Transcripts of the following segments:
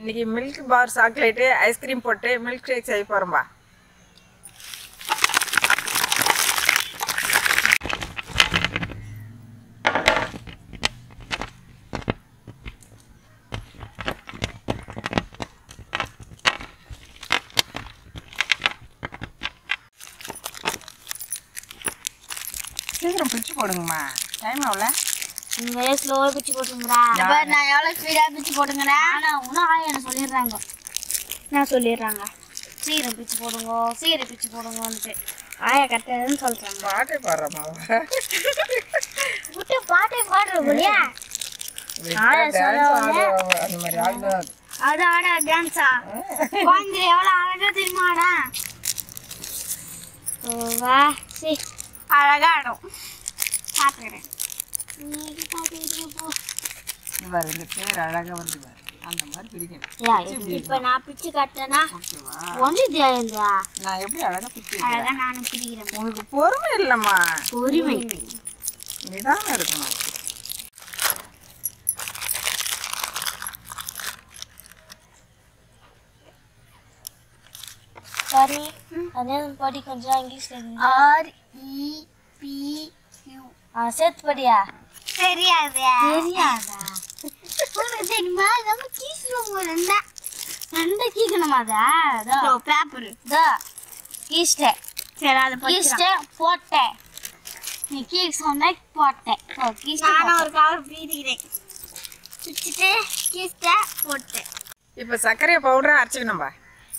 இன்னைக்கு milk bar chocolate ice cream போட்டு milk shake செய்ய போறோம்பா. சீக்கிரம் பிச்சு போடுங்கம்மா, டைம் ஆகல. நீங்க ஸ்லோவா பிச்சு போட்டுங்கடா. நான் எவ்வளவு ஸ்பீடா பிச்சு போடுங்கடா. ஆனா இன்னும் ஆயா சொல்லிடுறாங்க, நான் சொல்லிடுறாங்க சீரை பிச்சு போடுங்க, சீரை பிச்சு போடுங்கன்ட்டு ஆயா கரெக்டாதுன்னு சொல்றாங்க. பாட்டே பாடுறமா விட்டு பாட்டே பாடுறோம் இல்லையா? ஆயா சொல்லுவாங்க அந்த மாதிரி ஆடுதான். அது ஆடா டான்ஸா குழந்தை எவ்வளவு அழகா தெரியுமாடா. வா சரி அழகா ஆடும். பார்த்துக்கிறேன் இந்த பேர் அழகா வந்து அந்த மாதிரி பிரிக்கணும். இப்ப நான் பிச்சு காட்டேன்னா ஒன்று தேவையா? நான் எப்படி அழகா பிரிச்சு அழகா நானும் பிரிக்கிறேன். உங்களுக்கு பொறுமை இல்லைம்மா, பொறுமை நிதானம் இருக்கணும். சாரி அதே படி கொஞ்சம் இங்கிலீஷ்ல REPU சேர்த்து படியா? தெரியாதா? தெரியாதா? தெரியுமா? நம்ம கீசுவோம் ரெண்டா ரெண்டா கீக்கணுமா? அதான் பேப்பர் கீஸ்டேன். சரி அதை கீஸ்டேன் போட்டேன். நீ கீக் சொன்ன போட்டேன். நானும் ஒரு கவர் பீதிக்கிறேன். பிடிச்சிட்டு கீஸ்டேன் போட்டேன். இப்போ சர்க்கரை பவுடரை அரைச்சிக்கணும்பா.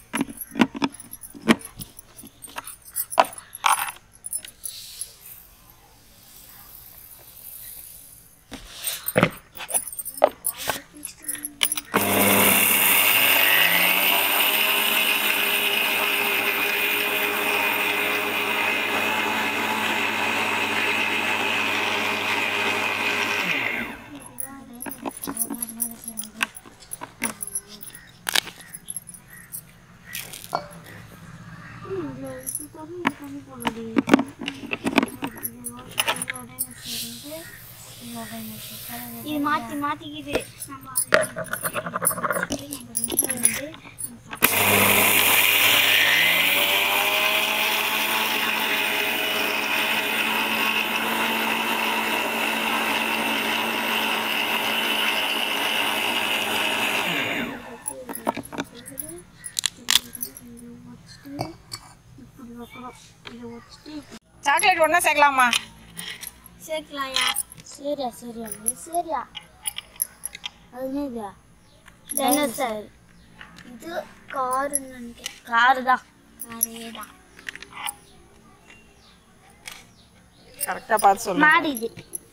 இது மாற்றி மாற்றிக்கிது. சாக்லேட் ஒன்றா சேர்க்கலாமா? சேர்க்கலாம்யா. சரியா சரியா சரியா. அது என்ன சார்? இது காருன்னு நினைக்கிறேன். காரு தான், காரே தான். கரெக்டாக பார்த்து சொல்லு. மாடிது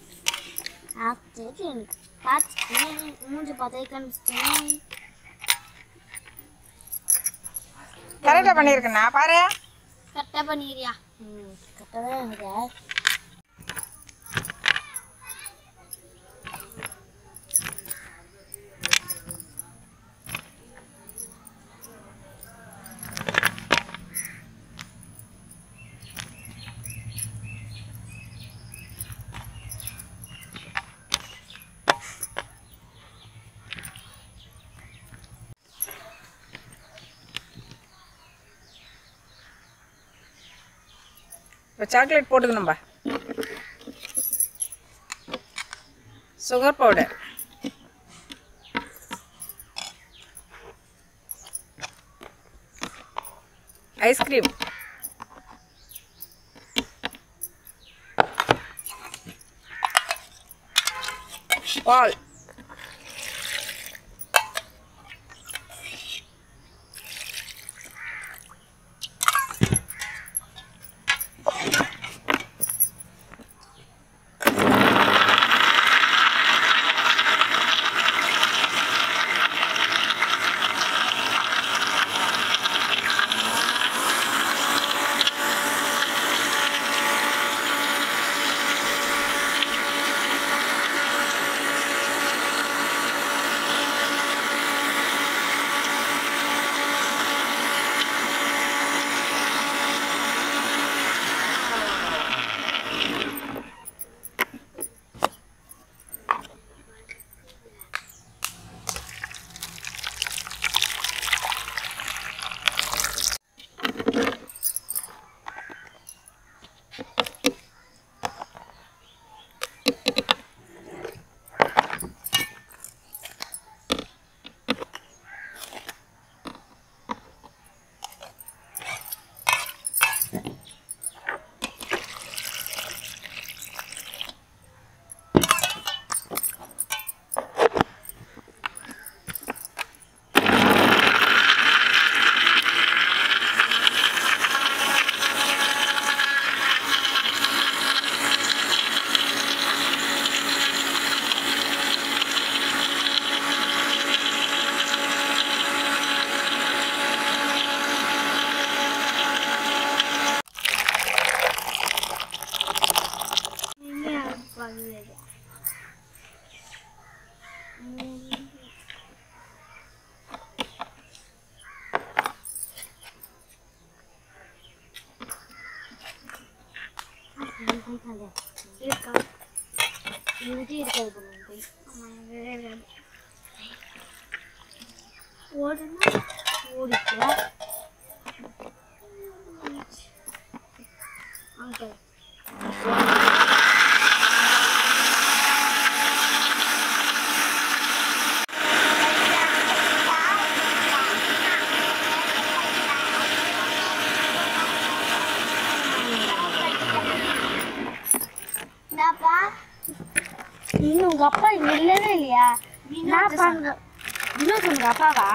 சரி எனக்கு பார்த்து மூஞ்சி பார்த்தே கணிச்சிட்டேன். கரெக்டாக பண்ணியிருக்கேண்ணா பாரு. கரெக்டாக பண்ணிக்கிறியா? கரெக்டாக தான் எனக்கு. இப்போ சாக்லேட் போட்டுக்கணும்பா. சுகர் பவுடர், ஐஸ்கிரீம், பால், அது இருக்கா இன்னும் இருக்காது போய் ஓடுனா ஓடிச்சு அங்கிள் இன்னும் உங்க அப்பா இங்க இல்லவே இல்லையா இன்னும் உங்க அப்பாவா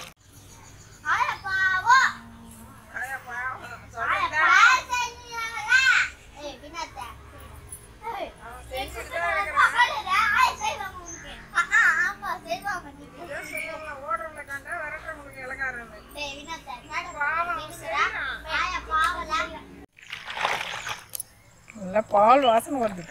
பால் வாசனை வருது.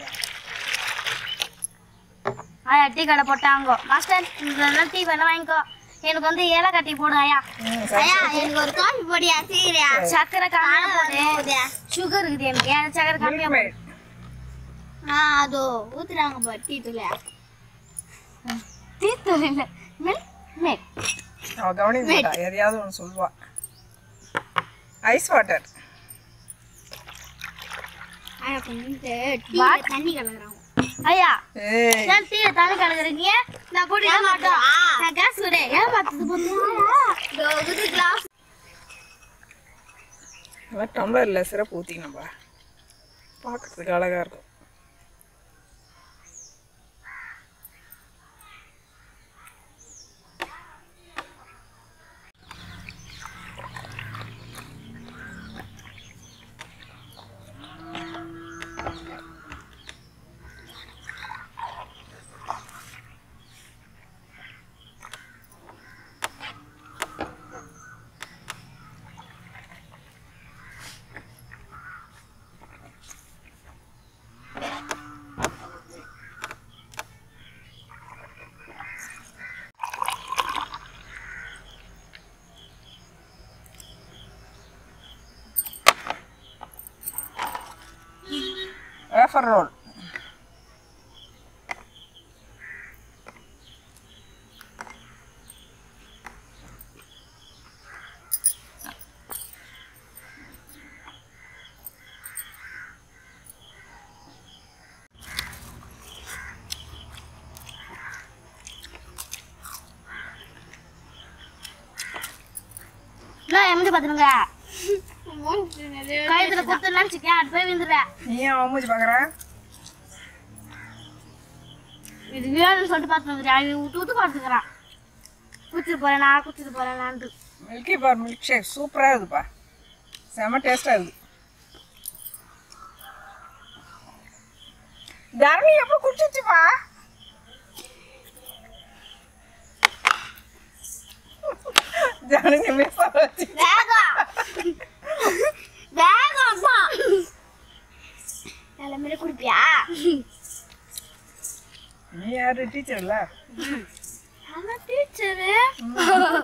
ஆயா டீ கடை போட்டாங்க மாஸ்டர் இந்த டீ வேணா வாங்கிக்கோ எனக்கு வந்து ஏலக்காய் டீ போடு ஆயா ஆயா எனக்கு ஒரு காஃபி போடியா சீக்கிரா சக்கரை கம்மியா போடு சுகர் இருக்குது எனக்கு சக்கரை கம்மியா போடு அதோ ஊத்துறாங்க பா டீ தூள் இல்ல மில்க் அவ கவனிக்கா எதையாவது ஒன்று சொல்லுவா. ஐஸ் வாட்டர் ஆயா கொஞ்சம் தண்ணி கலக்குறாங்க ஐயா நான் டீ தண்ணி கலக்குறீங்க நான் குடிக்க மாட்டேன் நான் கேஸ் விடு ஏன் பார்த்தது போது கிளாஸ் டம்ளர்ல சிறப்பு ஊற்றிக்கணும்பா பார்க்கறதுக்கு அழகா இருக்கும். Wafer roll. நான் எம்ஜி பாத்துங்க கைத்துல குத்து நினைச்சுக்கேன் அது போய் விழுந்துடுறேன். நீ ஏன் மூஞ்சி பாக்குற? இது வேணும்னு சொல்லிட்டு பார்த்துக்கிறேன் அவன் விட்டு பார்த்துக்கிறான் குடிச்சிட்டு போறேன் மில்கி பார் மில்க் ஷேக் சூப்பராக இருக்குப்பா, செம்ம டேஸ்டாக இருக்குது. தரணி எப்போ குடிச்சிச்சுப்பா? தரணி மிஸ் ஆச்சு. எல்லாமே குடிப்பியா? நீ யாரு டீச்சர் இல்ல? டீச்சரு